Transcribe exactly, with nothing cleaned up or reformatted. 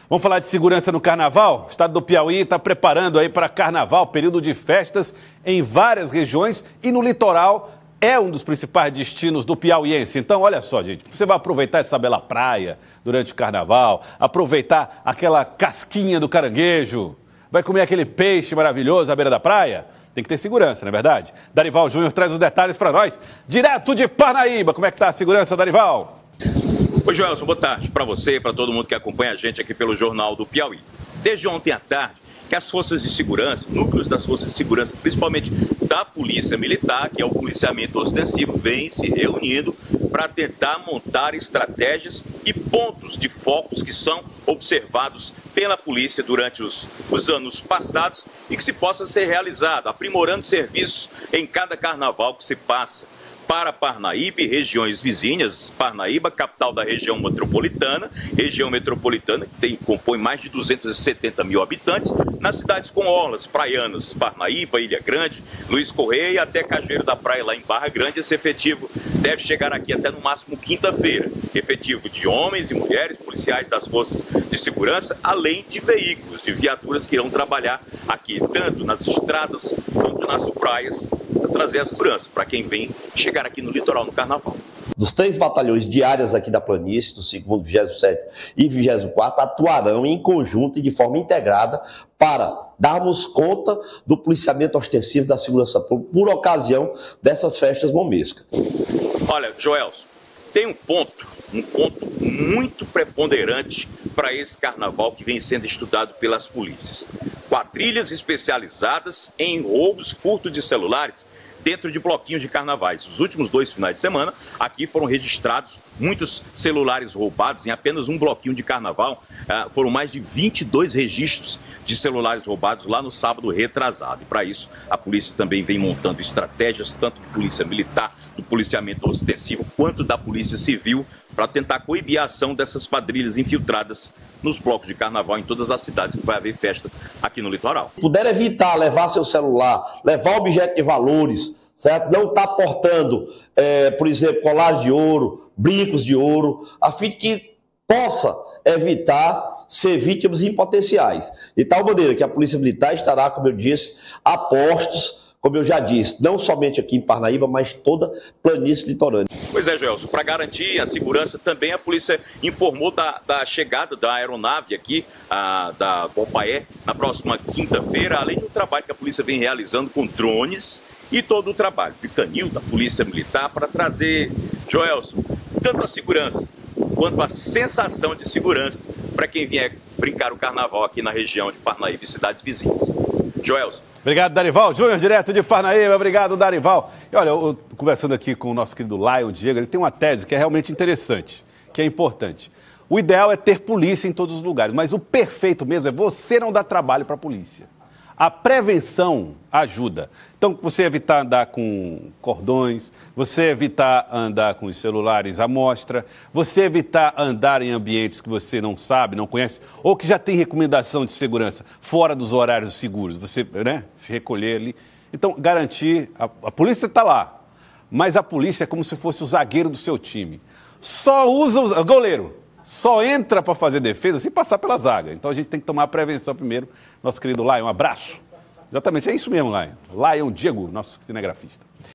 Vamos falar de segurança no carnaval? O estado do Piauí está preparando aí para carnaval, período de festas em várias regiões e no litoral é um dos principais destinos do piauiense. Então, olha só, gente, você vai aproveitar essa bela praia durante o carnaval, aproveitar aquela casquinha do caranguejo, vai comer aquele peixe maravilhoso à beira da praia? Tem que ter segurança, não é verdade? Darival Júnior traz os detalhes para nós, direto de Parnaíba. Como é que está a segurança, Darival? Oi, Joelson, boa tarde para você e para todo mundo que acompanha a gente aqui pelo Jornal do Piauí. Desde ontem à tarde, que as forças de segurança, núcleos das forças de segurança, principalmente da Polícia Militar, que é o policiamento ostensivo, vem se reunindo para tentar montar estratégias e pontos de focos que são observados pela polícia durante os, os anos passados e que se possa ser realizado, aprimorando serviços em cada carnaval que se passa. Para Parnaíba e regiões vizinhas, Parnaíba, capital da região metropolitana, região metropolitana que tem, compõe mais de duzentos e setenta mil habitantes, nas cidades com orlas praianas, Parnaíba, Ilha Grande, Luiz Correia e até Cajueiro da Praia, lá em Barra Grande. Esse efetivo deve chegar aqui até no máximo quinta-feira. Efetivo de homens e mulheres, policiais das forças de segurança, além de veículos, de viaturas que irão trabalhar aqui, tanto nas estradas quanto nas praias, para trazer essa segurança para quem vem chegar aqui no litoral no carnaval. Dos três batalhões diárias aqui da planície, do segundo, vigésimo sétimo e vigésimo quarto, atuarão em conjunto e de forma integrada para darmos conta do policiamento ostensivo da segurança pública por ocasião dessas festas momescas. Olha, Joelson, tem um ponto, um ponto muito preponderante para esse carnaval que vem sendo estudado pelas polícias. Quadrilhas especializadas em roubos, furto de celulares dentro de bloquinhos de carnavais. Os últimos dois finais de semana, aqui foram registrados muitos celulares roubados. Em apenas um bloquinho de carnaval, foram mais de vinte e dois registros de celulares roubados lá no sábado retrasado. E para isso, a polícia também vem montando estratégias, tanto de polícia militar, do policiamento ostensivo, quanto da polícia civil, para tentar coibir a ação dessas quadrilhas infiltradas nos blocos de carnaval em todas as cidades que vai haver festa aqui no litoral. Puder evitar levar seu celular, levar objeto de valores, certo? Não está portando, é, por exemplo, colares de ouro, brincos de ouro, a fim de que possa evitar ser vítimas em potenciais. De tal maneira que a Polícia Militar estará, como eu disse, a postos, como eu já disse, não somente aqui em Parnaíba, mas toda planície litorânea. Pois é, Gelson, para garantir a segurança também a polícia informou da, da chegada da aeronave aqui, a, da Bopaé, na próxima quinta-feira, além do trabalho que a polícia vem realizando com drones e todo o trabalho de canil da Polícia Militar para trazer, Joelson, tanto a segurança quanto a sensação de segurança para quem vier brincar o carnaval aqui na região de Parnaíba e cidades vizinhas. Joelson. Obrigado, Darival Júnior, direto de Parnaíba. Obrigado, Darival. E olha, eu, eu, conversando aqui com o nosso querido Lion Diego, ele tem uma tese que é realmente interessante, que é importante. O ideal é ter polícia em todos os lugares, mas o perfeito mesmo é você não dar trabalho para a polícia. A prevenção ajuda. Então, você evitar andar com cordões, você evitar andar com os celulares à mostra, você evitar andar em ambientes que você não sabe, não conhece, ou que já tem recomendação de segurança fora dos horários seguros, você, né, se recolher ali. Então, garantir, a, a polícia está lá, mas a polícia é como se fosse o zagueiro do seu time. Só usa o goleiro. Só entra para fazer defesa se passar pela zaga. Então a gente tem que tomar a prevenção primeiro. Nosso querido Lion, um abraço. Exatamente, é isso mesmo, Lion. Lion Diego, nosso cinegrafista.